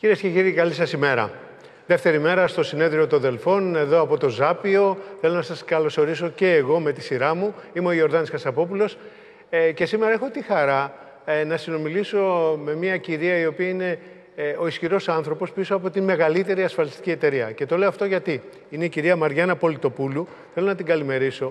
Κυρίες και κύριοι, καλή σας ημέρα. Δεύτερη μέρα στο συνέδριο των Δελφών, εδώ από το Ζάπιο. Θέλω να σας καλωσορίσω και εγώ με τη σειρά μου. Είμαι ο Ιορδάνης Hasapopoulos και σήμερα έχω τη χαρά να συνομιλήσω με μια κυρία η οποία είναι ο ισχυρός άνθρωπος πίσω από τη μεγαλύτερη ασφαλιστική εταιρεία. Και το λέω αυτό γιατί είναι η κυρία Marianna Politopoulou. Θέλω να την καλημερίσω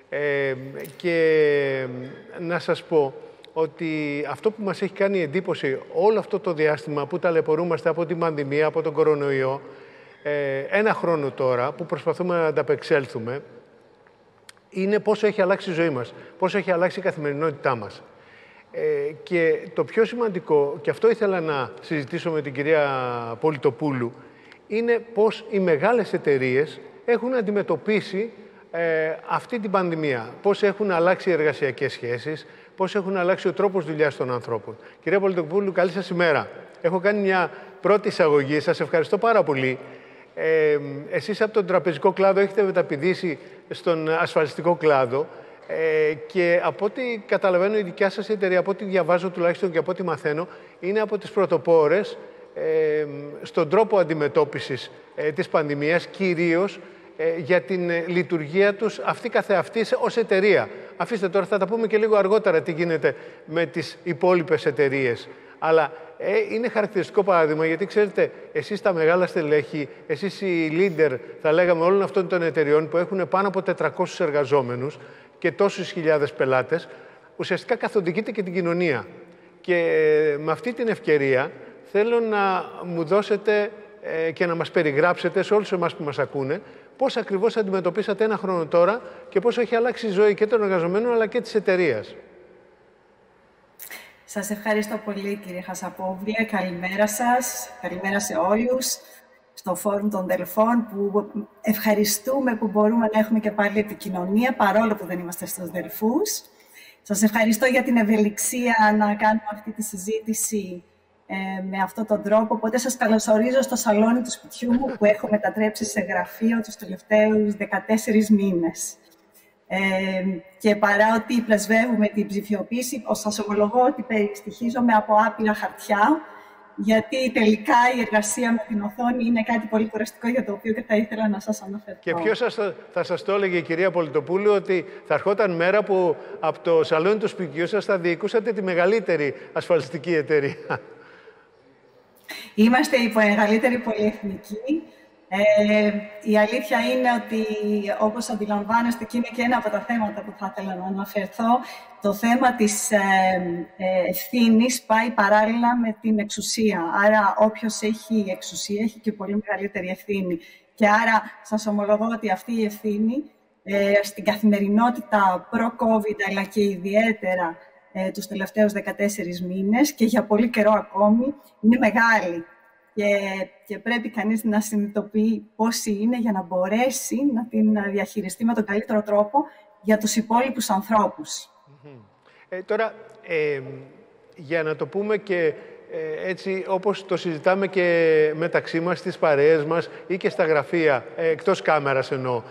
και να σας πω ότι αυτό που μας έχει κάνει εντύπωση όλο αυτό το διάστημα που ταλαιπωρούμαστε από την πανδημία, από τον κορονοϊό, ένα χρόνο τώρα που προσπαθούμε να ανταπεξέλθουμε, είναι πόσο έχει αλλάξει η ζωή μας, πόσο έχει αλλάξει η καθημερινότητά μας. Και το πιο σημαντικό, και αυτό ήθελα να συζητήσω με την κυρία Πολitopoulou, είναι πώς οι μεγάλες εταιρείες έχουν αντιμετωπίσει αυτή την πανδημία. Πώς έχουν αλλάξει οι εργασιακές σχέσεις, πώς έχουν αλλάξει ο τρόπος δουλειάς των ανθρώπων. Κυρία Politopoulou, καλή σας ημέρα. Έχω κάνει μια πρώτη εισαγωγή. Σας ευχαριστώ πάρα πολύ. Εσείς από τον τραπεζικό κλάδο έχετε μεταπηδήσει στον ασφαλιστικό κλάδο και από ό,τι καταλαβαίνω η δικιά σας εταιρεία, από ό,τι διαβάζω τουλάχιστον και από ό,τι μαθαίνω, είναι από τις πρωτοπόρες στον τρόπο αντιμετώπισης της πανδημίας, κυρίως για την λειτουργία τους αυτή καθεαυτής ως εταιρεία. Αφήστε τώρα, θα τα πούμε και λίγο αργότερα τι γίνεται με τις υπόλοιπες εταιρείες. Αλλά είναι χαρακτηριστικό παράδειγμα, γιατί ξέρετε, εσείς τα μεγάλα στελέχη, εσείς οι leader, θα λέγαμε, όλων αυτών των εταιρεών που έχουν πάνω από 400 εργαζόμενους και τόσους χιλιάδες πελάτες, ουσιαστικά καθοδηγείτε και την κοινωνία. Και με αυτή την ευκαιρία θέλω να μου δώσετε και να μας περιγράψετε σε όλους εμάς που μας ακούνε πώς ακριβώς αντιμετωπίσατε ένα χρόνο τώρα και πώς έχει αλλάξει η ζωή και των εργαζομένων αλλά και της εταιρείας. Σας ευχαριστώ πολύ, κύριε Hasapopoulos. Καλημέρα σας. Καλημέρα σε όλους στο Φόρουμ των Δελφών, που ευχαριστούμε που μπορούμε να έχουμε και πάλι επικοινωνία, παρόλο που δεν είμαστε στους Δελφούς. Σας ευχαριστώ για την ευελιξία να κάνουμε αυτή τη συζήτηση με αυτόν τον τρόπο. Οπότε σας καλωσορίζω στο σαλόνι του σπιτιού μου, που έχω μετατρέψει σε γραφείο τους τελευταίους 14 μήνες. Και παρά ότι πρεσβεύουμε την ψηφιοποίηση, σας ομολογώ ότι περιστοιχίζομαι από άπειρα χαρτιά, γιατί τελικά η εργασία με την οθόνη είναι κάτι πολύ κουραστικό, για το οποίο και θα ήθελα να σας αναφερθώ. Και ποιος θα σας το έλεγε, η κυρία Politopoulou, ότι θα ερχόταν μέρα που από το σαλόνι του σπιτιού σας θα διοικούσατε τη μεγαλύτερη ασφαλιστική εταιρεία. Είμαστε η μεγαλύτερη πολυεθνική. Η αλήθεια είναι ότι, όπως αντιλαμβάνεστε, και είναι και ένα από τα θέματα που θα ήθελα να αναφερθώ, το θέμα της ευθύνης πάει παράλληλα με την εξουσία. Άρα, όποιος έχει εξουσία έχει και πολύ μεγαλύτερη ευθύνη. Και άρα, σας ομολογώ ότι αυτή η ευθύνη στην καθημερινότητα προ-COVID, αλλά και ιδιαίτερα τους τελευταίους 14 μήνες και για πολύ καιρό ακόμη, είναι μεγάλη. Και πρέπει κανείς να συνειδητοποιεί πόση είναι για να μπορέσει να την διαχειριστεί με τον καλύτερο τρόπο για τους υπόλοιπους ανθρώπους. Τώρα, για να το πούμε και έτσι όπως το συζητάμε και μεταξύ μας, στις παρέες μας ή και στα γραφεία, εκτός κάμερας εννοώ,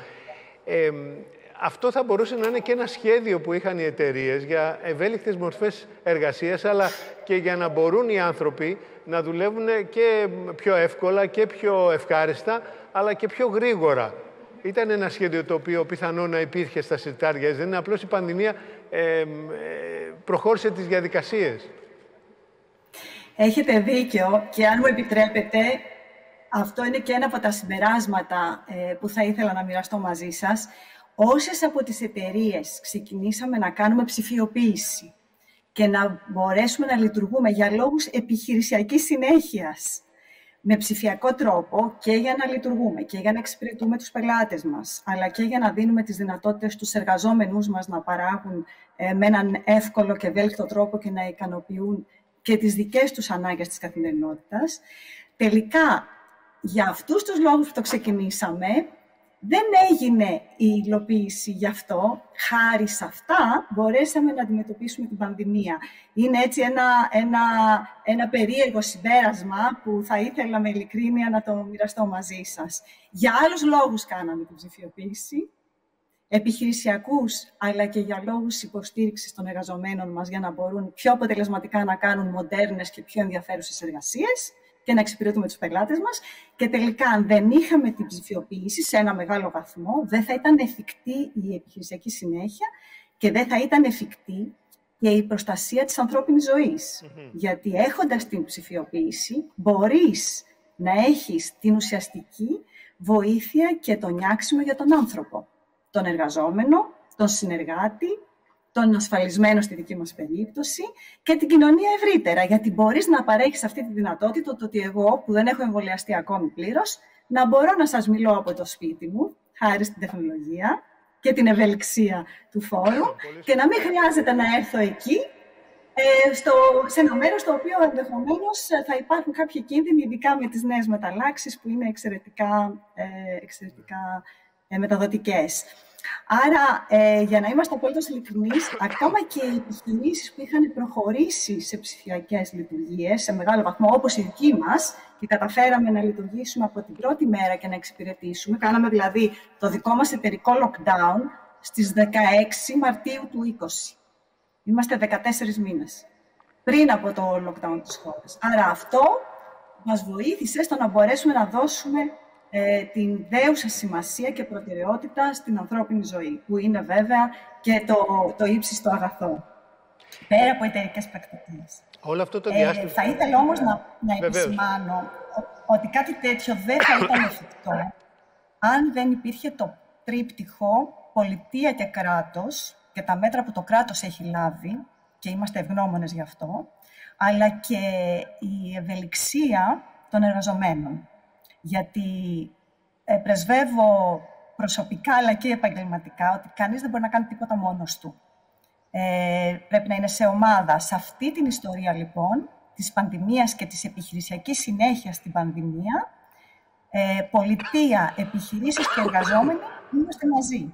αυτό θα μπορούσε να είναι και ένα σχέδιο που είχαν οι εταιρείες για ευέλικτες μορφές εργασίας, αλλά και για να μπορούν οι άνθρωποι να δουλεύουν και πιο εύκολα και πιο ευχάριστα, αλλά και πιο γρήγορα. Ήταν ένα σχέδιο το οποίο πιθανόν να υπήρχε στα συρτάρια. Δεν είναι απλώς η πανδημία προχώρησε τις διαδικασίες. Έχετε δίκιο και αν μου επιτρέπετε, αυτό είναι και ένα από τα συμπεράσματα που θα ήθελα να μοιραστώ μαζί σας. Όσες από τις εταιρείες ξεκινήσαμε να κάνουμε ψηφιοποίηση και να μπορέσουμε να λειτουργούμε για λόγους επιχειρησιακής συνέχειας με ψηφιακό τρόπο, και για να λειτουργούμε και για να εξυπηρετούμε τους πελάτες μας, αλλά και για να δίνουμε τις δυνατότητες στους εργαζόμενους μας να παράγουν με έναν εύκολο και ευέλικτο τρόπο και να ικανοποιούν και τις δικές τους ανάγκες της καθημερινότητας, τελικά για αυτούς τους λόγους που το ξεκινήσαμε, δεν έγινε η υλοποίηση γι' αυτό. Χάρη σε αυτά μπορέσαμε να αντιμετωπίσουμε την πανδημία. Είναι έτσι ένα περίεργο συμπέρασμα που θα ήθελα με ειλικρίνεια να το μοιραστώ μαζί σας. Για άλλους λόγους κάναμε την ψηφιοποίηση, επιχειρησιακούς, αλλά και για λόγους υποστήριξης των εργαζομένων μας, για να μπορούν πιο αποτελεσματικά να κάνουν μοντέρνες και πιο ενδιαφέρουσες εργασίες. και να εξυπηρετούμε τους πελάτες μας. Και τελικά, αν δεν είχαμε την ψηφιοποίηση σε ένα μεγάλο βαθμό, δεν θα ήταν εφικτή η επιχειρησιακή συνέχεια και δεν θα ήταν εφικτή και η προστασία της ανθρώπινης ζωής. Γιατί έχοντας την ψηφιοποίηση, μπορείς να έχεις την ουσιαστική βοήθεια και το νιάξιμο για τον άνθρωπο. Τον εργαζόμενο, τον συνεργάτη, τον ασφαλισμένο στη δική μας περίπτωση και την κοινωνία ευρύτερα. Γιατί μπορείς να παρέχεις αυτή τη δυνατότητα, το ότι εγώ που δεν έχω εμβολιαστεί ακόμη πλήρως, να μπορώ να σας μιλώ από το σπίτι μου, χάρη στην τεχνολογία και την ευελιξία του φόρου, και να μην χρειάζεται να έρθω εκεί, σε ένα μέρος στο οποίο ενδεχομένως θα υπάρχουν κάποιοι κίνδυνοι, ειδικά με τις νέες μεταλλάξεις που είναι εξαιρετικά μεταδοτικές. Άρα, για να είμαστε απόλυτος ειλικρινείς, ακόμα και οι επιχειρήσεις που είχαν προχωρήσει σε ψηφιακές λειτουργίες, σε μεγάλο βαθμό, όπως η δική μας, και καταφέραμε να λειτουργήσουμε από την πρώτη μέρα και να εξυπηρετήσουμε, κάναμε δηλαδή το δικό μας εταιρικό lockdown στις 16 Μαρτίου του 2020. Είμαστε 14 μήνες πριν από το lockdown της χώρας. Άρα αυτό μας βοήθησε στο να μπορέσουμε να δώσουμε την δέουσα σημασία και προτεραιότητα στην ανθρώπινη ζωή, που είναι βέβαια και το ύψιστο αγαθό, πέρα από εταιρικές πρακτικές. Όλο αυτό το διάστημα... Θα ήθελα όμως να επισημάνω ότι κάτι τέτοιο δεν θα ήταν εφικτό αν δεν υπήρχε το τρίπτυχο πολιτεία και κράτος και τα μέτρα που το κράτος έχει λάβει, και είμαστε ευγνώμονες γι' αυτό, αλλά και η ευελιξία των εργαζομένων. Γιατί πρεσβεύω προσωπικά αλλά και επαγγελματικά ότι κανείς δεν μπορεί να κάνει τίποτα μόνος του. Πρέπει να είναι σε ομάδα. Σε αυτή την ιστορία λοιπόν της πανδημίας και της επιχειρησιακής συνέχειας στην πανδημία, πολιτεία, επιχειρήσεις και εργαζόμενοι είμαστε μαζί.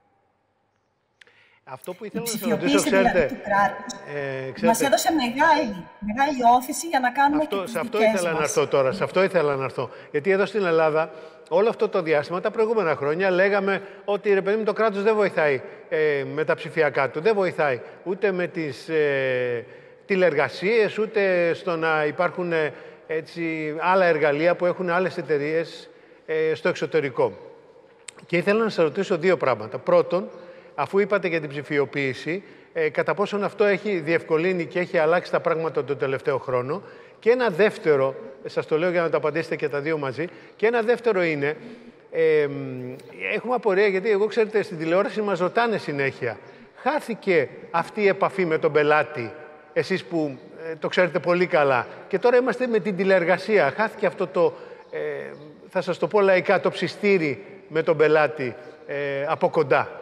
Αυτό που ήθελα η ψηφιοποίηση δηλαδή του κράτους μας έδωσε μεγάλη όθηση για να κάνουμε και τις δικές μας. Σε αυτό ήθελα να έρθω. Γιατί εδώ στην Ελλάδα, όλο αυτό το διάστημα, τα προηγούμενα χρόνια, λέγαμε ότι ρε παιδί μου, το κράτος δεν βοηθάει με τα ψηφιακά του. Δεν βοηθάει ούτε με τις τηλεργασίες, ούτε στο να υπάρχουν άλλα εργαλεία που έχουν άλλες εταιρείες στο εξωτερικό. Και ήθελα να σας ρωτήσω δύο πράγματα. Πρώτον, αφού είπατε για την ψηφιοποίηση, κατά πόσον αυτό έχει διευκολύνει και έχει αλλάξει τα πράγματα τον τελευταίο χρόνο. Και ένα δεύτερο, σας το λέω για να το απαντήσετε και τα δύο μαζί, και ένα δεύτερο είναι, έχουμε απορία γιατί εγώ ξέρετε στην τηλεόραση μας ρωτάνε συνέχεια. Χάθηκε αυτή η επαφή με τον πελάτη, εσείς που το ξέρετε πολύ καλά, και τώρα είμαστε με την τηλεεργασία. Χάθηκε αυτό το, θα σας το πω λαϊκά, το ψιστήρι με τον πελάτη από κοντά.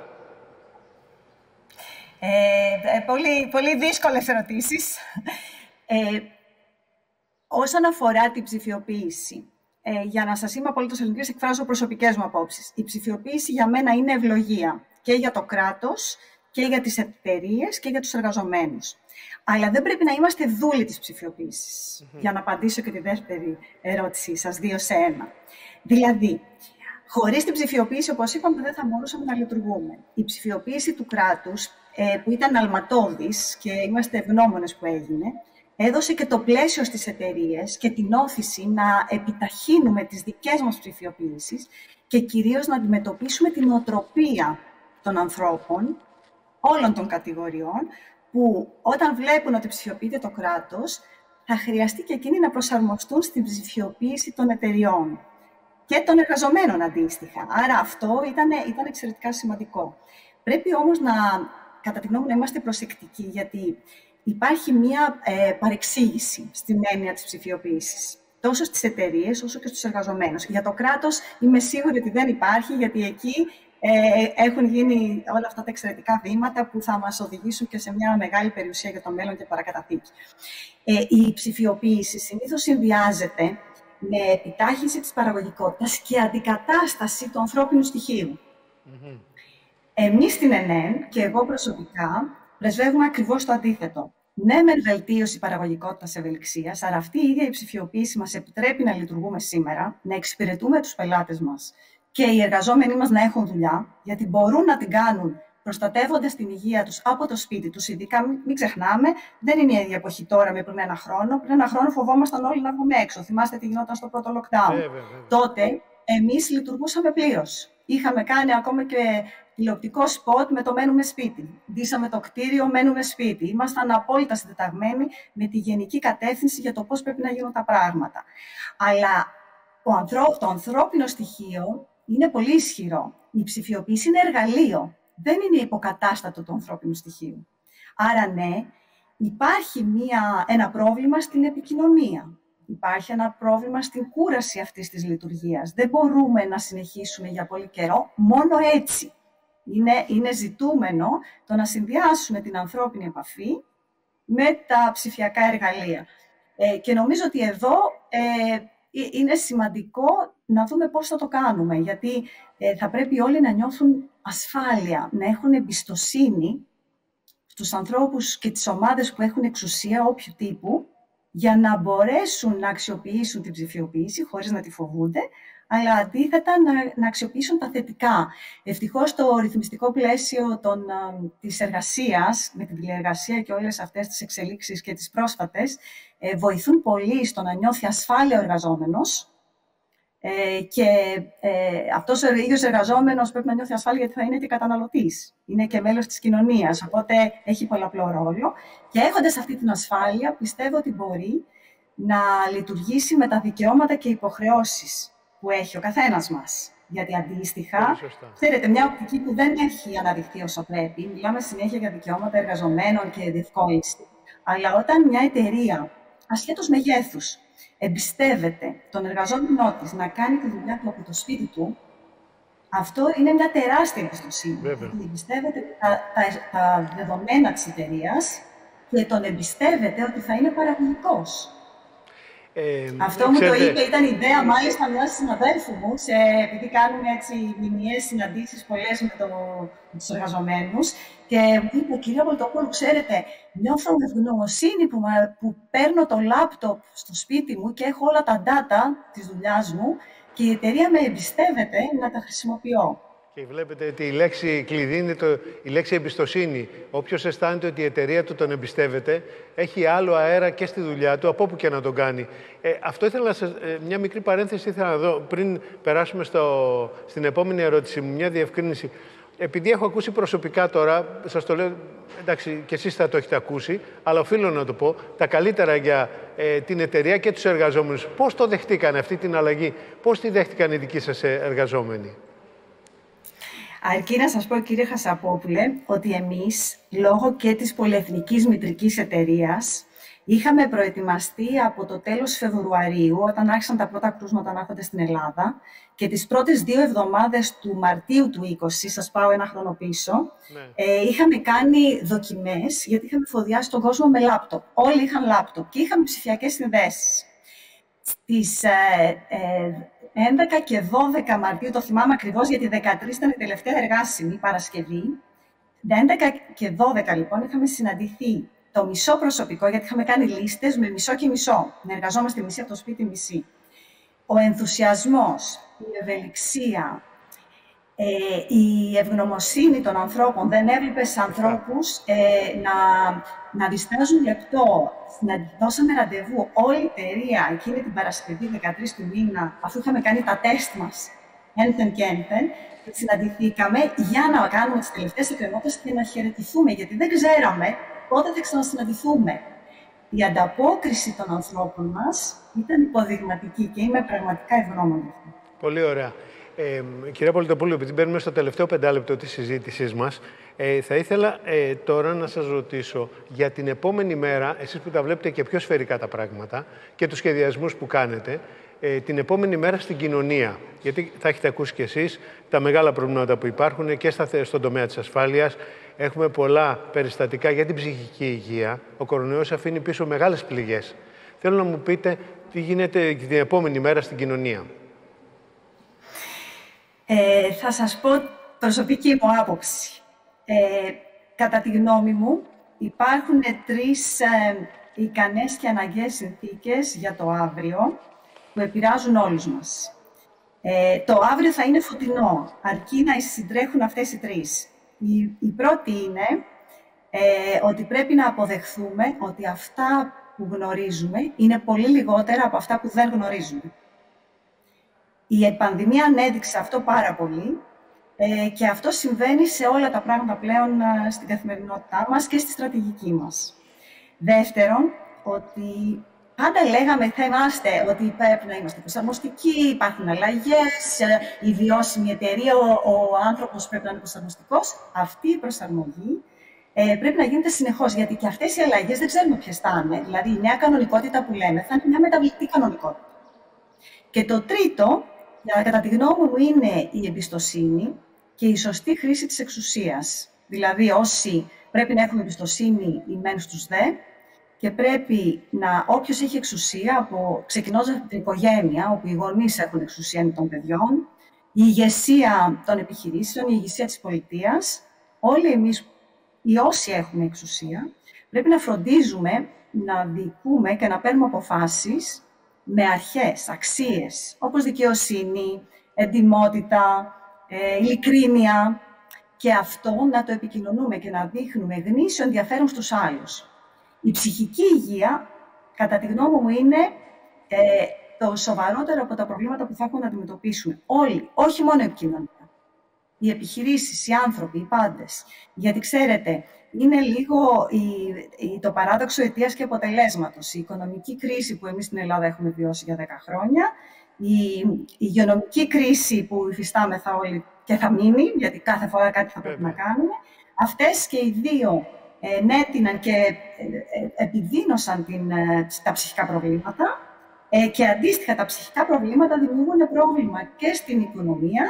Πολύ δύσκολες ερωτήσεις. Όσον αφορά την ψηφιοποίηση, για να σας είμαι απολύτως ειλικρινής, εκφράζω προσωπικές μου απόψεις. Η ψηφιοποίηση για μένα είναι ευλογία και για το κράτος και για τις εταιρείες και για τους εργαζομένους. Αλλά δεν πρέπει να είμαστε δούλοι της ψηφιοποίησης. Για να απαντήσω και τη δεύτερη ερώτησή σας, 2 σε 1. Δηλαδή, χωρίς την ψηφιοποίηση, όπως είπαμε, δεν θα μπορούσαμε να λειτουργούμε. Η ψηφιοποίηση του κράτους, που ήταν αλματώδης και είμαστε ευγνώμονες που έγινε, έδωσε και το πλαίσιο στις εταιρείες και την όθηση να επιταχύνουμε τις δικές μας ψηφιοποίησεις και κυρίως να αντιμετωπίσουμε την νοοτροπία των ανθρώπων, όλων των κατηγοριών, που όταν βλέπουν ότι ψηφιοποιείται το κράτος, θα χρειαστεί και εκείνοι να προσαρμοστούν στην ψηφιοποίηση των εταιριών και των εργαζομένων αντίστοιχα. Άρα αυτό ήταν εξαιρετικά σημαντικό. Πρέπει όμως κατά τη γνώμη μου, να είμαστε προσεκτικοί, γιατί υπάρχει μία παρεξήγηση στην έννοια της ψηφιοποίησης. Τόσο στις εταιρείες, όσο και στους εργαζομένους. Για το κράτος είμαι σίγουρη ότι δεν υπάρχει, γιατί εκεί έχουν γίνει όλα αυτά τα εξαιρετικά βήματα που θα μας οδηγήσουν και σε μια μεγάλη περιουσία για το μέλλον και παρακαταθήκη. Η ψηφιοποίηση συνήθως συνδυάζεται με επιτάχυνση της παραγωγικότητας και αντικατάσταση του ανθρώπινου στοιχείου. Εμείς στην ΕΝΕΝ και εγώ προσωπικά πρεσβεύουμε ακριβώς το αντίθετο. Ναι, με βελτίωση παραγωγικότητας ευελιξίας, αλλά αυτή η ίδια η ψηφιοποίηση μας επιτρέπει να λειτουργούμε σήμερα, να εξυπηρετούμε τους πελάτες μας και οι εργαζόμενοι μας να έχουν δουλειά, γιατί μπορούν να την κάνουν προστατεύοντας την υγεία τους από το σπίτι τους. Ειδικά, μην ξεχνάμε, δεν είναι η ίδια εποχή τώρα με πριν ένα χρόνο. Πριν ένα χρόνο φοβόμασταν όλοι να βγούμε έξω. Θυμάστε τι γινόταν στο πρώτο lockdown. Τότε εμείς λειτουργούσαμε πλήρως. Είχαμε κάνει ακόμα και τηλεοπτικό σποτ με το μένουμε σπίτι. Ντύσαμε το κτίριο, μένουμε σπίτι. Ήμασταν απόλυτα συντεταγμένοι με τη γενική κατεύθυνση για το πώς πρέπει να γίνουν τα πράγματα. Αλλά το ανθρώπινο στοιχείο είναι πολύ ισχυρό. Η ψηφιοποίηση είναι εργαλείο. Δεν είναι υποκατάστατο του ανθρώπινου στοιχείου. Άρα ναι, υπάρχει ένα πρόβλημα στην επικοινωνία. Υπάρχει ένα πρόβλημα στην κούραση αυτής της λειτουργίας. Δεν μπορούμε να συνεχίσουμε για πολύ καιρό μόνο έτσι. Είναι ζητούμενο το να συνδυάσουμε την ανθρώπινη επαφή με τα ψηφιακά εργαλεία. Και νομίζω ότι εδώ είναι σημαντικό να δούμε πώς θα το κάνουμε, γιατί θα πρέπει όλοι να νιώθουν ασφάλεια, να έχουν εμπιστοσύνη στους ανθρώπους και τις ομάδες που έχουν εξουσία όποιου τύπου, για να μπορέσουν να αξιοποιήσουν την ψηφιοποίηση χωρίς να τη φοβούνται, αλλά αντίθετα να αξιοποιήσουν τα θετικά. Ευτυχώς το ρυθμιστικό πλαίσιο της εργασίας, με την τηλεεργασία και όλες αυτές τις εξελίξεις και τις πρόσφατες, βοηθούν πολύ στο να νιώθει ασφάλεια ο εργαζόμενος, και αυτός ο ίδιος εργαζόμενος πρέπει να νιώθει ασφάλεια γιατί θα είναι και καταναλωτής. Είναι και μέλος της κοινωνίας, οπότε έχει πολλαπλό ρόλο. Και έχοντας αυτή την ασφάλεια, πιστεύω ότι μπορεί να λειτουργήσει με τα δικαιώματα και υποχρεώσεις που έχει ο καθένας μας. Γιατί αντίστοιχα, ξέρετε, μια οπτική που δεν έχει αναδειχθεί όσο πρέπει, μιλάμε συνέχεια για δικαιώματα εργαζομένων και διευκόλυνση. Αλλά όταν μια εταιρεία, ασχέτως μεγέθους, εμπιστεύεται τον εργαζόμενό της να κάνει τη δουλειά του από το σπίτι του, αυτό είναι μια τεράστια εμπιστοσύνη. Γιατί εμπιστεύεται τα δεδομένα της εταιρείας και τον εμπιστεύεται ότι θα είναι παραγωγικός. Αυτό μου το είπε, ήταν ιδέα μάλιστα μιας συναδέλφου μου, επειδή κάνουμε έτσι μηνιαίες συναντήσεις πολλές με τους εργαζομένους, και μου είπε, κυρία Πολitopoulou, ξέρετε, νιώθω ευγνωμοσύνη που παίρνω το λάπτοπ στο σπίτι μου και έχω όλα τα data της δουλειάς μου και η εταιρεία με εμπιστεύεται να τα χρησιμοποιώ. Και βλέπετε ότι η λέξη κλειδί είναι η λέξη εμπιστοσύνη. Όποιος αισθάνεται ότι η εταιρεία του τον εμπιστεύεται, έχει άλλο αέρα και στη δουλειά του, από όπου και να τον κάνει. Αυτό ήθελα να σας... Μια μικρή παρένθεση ήθελα να δω, πριν περάσουμε στην επόμενη ερώτηση μου, μια διευκρίνηση. Επειδή έχω ακούσει προσωπικά τώρα, σας το λέω, εντάξει, και εσείς θα το έχετε ακούσει, αλλά οφείλω να το πω, τα καλύτερα για την εταιρεία και τους εργαζόμενους. Πώς το δεχτήκαν αυτή την αλλαγή, πώς τη δέχτηκαν οι δικοί σας εργαζόμενοι? Αρκεί να σας πω, κύριε Χασαπόπουλε, ότι εμείς, λόγω και της πολυεθνικής μητρικής εταιρείας, είχαμε προετοιμαστεί από το τέλος Φεβρουαρίου, όταν άρχισαν τα πρώτα κρούσματα να έρχονται στην Ελλάδα, και τις πρώτες 2 εβδομάδες του Μαρτίου του 20, σας πάω ένα χρόνο πίσω, είχαμε κάνει δοκιμές, γιατί είχαμε εφοδιάσει τον κόσμο με λάπτοπ. Όλοι είχαν λάπτοπ και είχαμε ψηφιακές συνδέσεις. Στις 11 και 12 Μαρτίου, το θυμάμαι ακριβώς, γιατί 13 ήταν η τελευταία εργάσιμη Παρασκευή. 11 και 12 λοιπόν είχαμε συναντηθεί το μισό προσωπικό, γιατί είχαμε κάνει λίστες με μισό και μισό. Να εργαζόμαστε μισή από το σπίτι, μισή. Ο ενθουσιασμός, η ευελιξία, η ευγνωμοσύνη των ανθρώπων. Δεν έβλεπες ανθρώπους να διστάζουν λεπτό. Δώσαμε ραντεβού όλη η εταιρεία εκείνη την Παρασκευή 13 του μήνα, αφού είχαμε κάνει τα τεστ μας ένθεν και ένθεν, και συναντηθήκαμε για να κάνουμε τις τελευταίες εκκρεμότητες και να χαιρετηθούμε, γιατί δεν ξέραμε πότε θα ξανασυναντηθούμε. Η ανταπόκριση των ανθρώπων μας ήταν υποδειγματική και είμαι πραγματικά ευγνώμων. Πολύ ωραία. Κυρία Politopoulou, επειδή μπαίνουμε στο τελευταίο 5 λεπτό της συζήτησής μας, θα ήθελα τώρα να σας ρωτήσω για την επόμενη μέρα, εσείς που τα βλέπετε και πιο σφαιρικά τα πράγματα και τους σχεδιασμούς που κάνετε, την επόμενη μέρα στην κοινωνία. Γιατί θα έχετε ακούσει κι εσείς τα μεγάλα προβλήματα που υπάρχουν και στον τομέα της ασφάλειας. Έχουμε πολλά περιστατικά για την ψυχική υγεία. Ο κορονοϊός αφήνει πίσω μεγάλες πληγές. Θέλω να μου πείτε τι γίνεται την επόμενη μέρα στην κοινωνία. Θα σας πω προσωπική μου άποψη. Κατά τη γνώμη μου, υπάρχουν 3 ικανές και αναγκαίες συνθήκες για το αύριο που επηρεάζουν όλους μας. Το αύριο θα είναι φωτεινό, αρκεί να συντρέχουν αυτές οι 3. Η πρώτη είναι ότι πρέπει να αποδεχθούμε ότι αυτά που γνωρίζουμε είναι πολύ λιγότερα από αυτά που δεν γνωρίζουμε. Η πανδημία ανέδειξε αυτό πάρα πολύ και αυτό συμβαίνει σε όλα τα πράγματα πλέον στην καθημερινότητά μας και στη στρατηγική μας. Δεύτερον, ότι πάντα λέγαμε, θα είμαστε, ότι πρέπει να είμαστε προσαρμοστικοί, υπάρχουν αλλαγές, η βιώσιμη εταιρεία, ο άνθρωπος πρέπει να είναι προσαρμοστικός. Αυτή η προσαρμογή πρέπει να γίνεται συνεχώς, γιατί και αυτές οι αλλαγές δεν ξέρουμε ποιες θα είναι. Δηλαδή, η νέα κανονικότητα που λέμε θα είναι μια μεταβλητή κανονικότητα. Και το τρίτο, κατά τη γνώμη μου, είναι η εμπιστοσύνη και η σωστή χρήση της εξουσίας. Δηλαδή, όσοι πρέπει να έχουμε εμπιστοσύνη οι μεν στους δε, και πρέπει όποιος έχει εξουσία, ξεκινώντας από την οικογένεια, όπου οι γονείς έχουν εξουσία των παιδιών, η ηγεσία των επιχειρήσεων, η ηγεσία της πολιτείας, όλοι εμείς, οι όσοι έχουμε εξουσία, πρέπει να φροντίζουμε να διοικούμε και να παίρνουμε αποφάσεις με αρχές, αξίες, όπως δικαιοσύνη, εντιμότητα, ειλικρίνεια, και αυτό να το επικοινωνούμε και να δείχνουμε γνήσιο ενδιαφέρον στους άλλους. Η ψυχική υγεία, κατά τη γνώμη μου, είναι το σοβαρότερο από τα προβλήματα που θα έχουμε να αντιμετωπίσουμε. Όλοι, όχι μόνο η επικοινωνία. Οι επιχειρήσεις, οι άνθρωποι, οι πάντες. Γιατί ξέρετε, είναι λίγο το παράδοξο αιτίας και αποτελέσματος. Η οικονομική κρίση που εμείς στην Ελλάδα έχουμε βιώσει για 10 χρόνια, η υγειονομική κρίση που υφιστάμεθα όλοι και θα μείνει, γιατί κάθε φορά κάτι θα πρέπει να κάνουμε, αυτές και οι δύο ενέτειναν και επιδίνωσαν τα ψυχικά προβλήματα και αντίστοιχα τα ψυχικά προβλήματα δημιουργούν πρόβλημα και στην οικονομία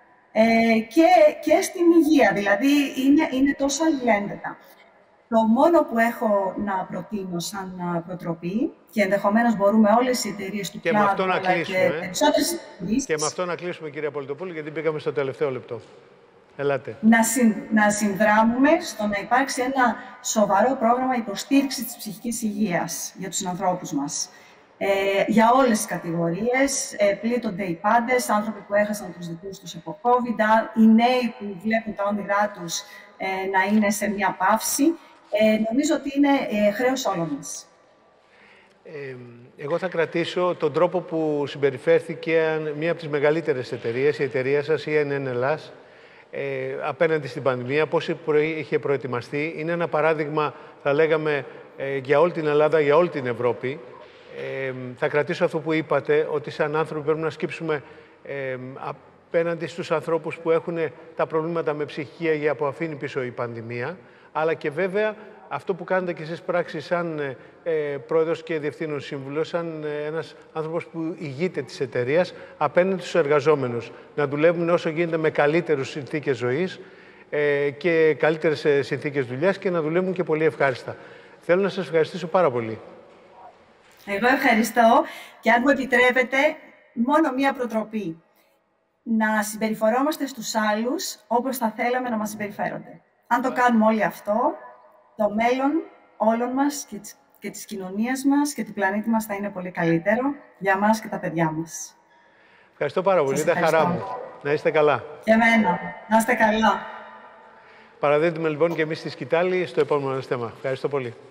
και στην υγεία. Δηλαδή είναι τόσο αλληλένδετα. Το μόνο που έχω να προτείνω σαν προτροπή, και ενδεχομένως μπορούμε όλες οι εταιρείες του κλάδου αλλά και περισσότερες εταιρείες... Και με αυτό να κλείσουμε, κυρία Πολitopoulou, γιατί πήγαμε στο τελευταίο λεπτό. Ελάτε. Να συνδράμουμε στο να υπάρξει ένα σοβαρό πρόγραμμα υποστήριξης της ψυχικής υγείας για τους ανθρώπους μας. Για όλες τις κατηγορίες, πλήττονται οι πάντες, άνθρωποι που έχασαν τους δικούς τους από COVID, οι νέοι που βλέπουν τα όνειρά τους να είναι σε μια παύση. Νομίζω ότι είναι χρέος όλων μας. Εγώ θα κρατήσω τον τρόπο που συμπεριφέρθηκε μία από τις μεγαλύτερες εταιρείες, η εταιρεία σας, η NN Ελλάς, απέναντι στην πανδημία, πώς είχε προετοιμαστεί. Είναι ένα παράδειγμα, θα λέγαμε, για όλη την Ελλάδα, για όλη την Ευρώπη. Θα κρατήσω αυτό που είπατε, ότι σαν άνθρωποι πρέπει να σκύψουμε απέναντι στους ανθρώπους που έχουν τα προβλήματα με ψυχική υγεία που αφήνει πίσω η πανδημία, αλλά και βέβαια αυτό που κάνετε και εσείς πράξη σαν πρόεδρος και διευθύνων σύμβουλος, σαν ένας άνθρωπος που ηγείται της εταιρείας, απέναντι στους εργαζόμενους. Να δουλεύουν όσο γίνεται με καλύτερες συνθήκες ζωής και καλύτερες συνθήκες δουλειάς και να δουλεύουν και πολύ ευχάριστα. Θέλω να σας ευχαριστήσω πάρα πολύ. Εγώ ευχαριστώ και αν μου επιτρέπετε, μόνο μία προτροπή. Να συμπεριφερόμαστε στους άλλους όπως θα θέλαμε να μας συμπεριφέρονται. Αν το κάνουμε όλοι αυτό, το μέλλον όλων μας και της κοινωνίας μας και του πλανήτη μας θα είναι πολύ καλύτερο για μας και τα παιδιά μας. Ευχαριστώ πάρα πολύ. Ήταν χαρά μου. Να είστε καλά. Και εμένα. Να είστε καλά. Παραδίδουμε λοιπόν και εμείς στη σκητάλη στο επόμενο θέμα. Ευχαριστώ πολύ.